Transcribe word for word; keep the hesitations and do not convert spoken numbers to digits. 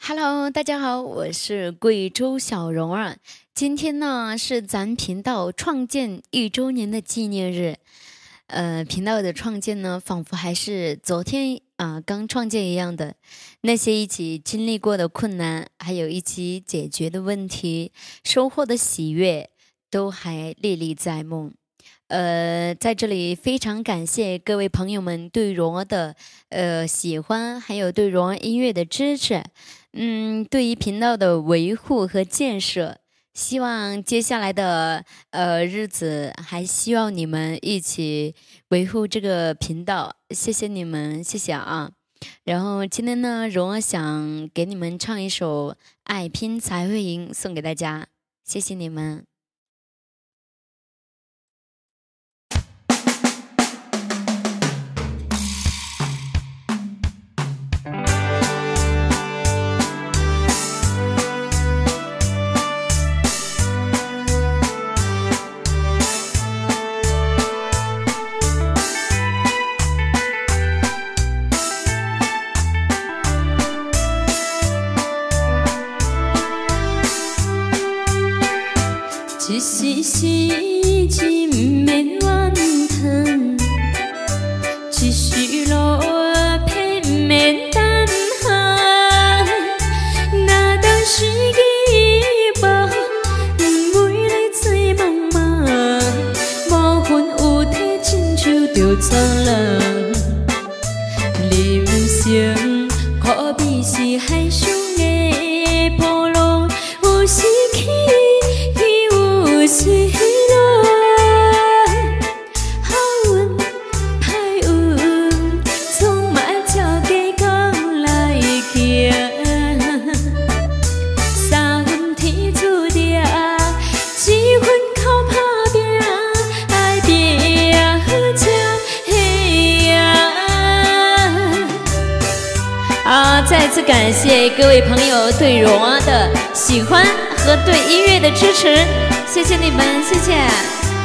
Hello， 大家好，我是贵州小蓉儿。今天呢是咱频道创建一周年的纪念日。呃，频道的创建呢，仿佛还是昨天啊、呃、刚创建一样的。那些一起经历过的困难，还有一起解决的问题，收获的喜悦，都还历历在目。呃，在这里非常感谢各位朋友们对蓉儿的呃喜欢，还有对蓉儿音乐的支持。嗯，对于频道的维护和建设，希望接下来的呃日子还希望你们一起维护这个频道，谢谢你们，谢谢啊。然后今天呢，蓉儿想给你们唱一首《爱拼才会赢》，送给大家，谢谢你们。 一时时情免怨叹，一时路偏免等候。若当时机无，为你做茫茫，无魂有体，亲像着苍人。人生可比是海上的波浪，有时起。随落，好运歹运，总嘛爱照计讲来行。三分天注定，一分靠打拼，爱拼才会赢。好，再次感谢各位朋友对蓉儿的喜欢和对音乐的支持。谢谢你们，谢谢。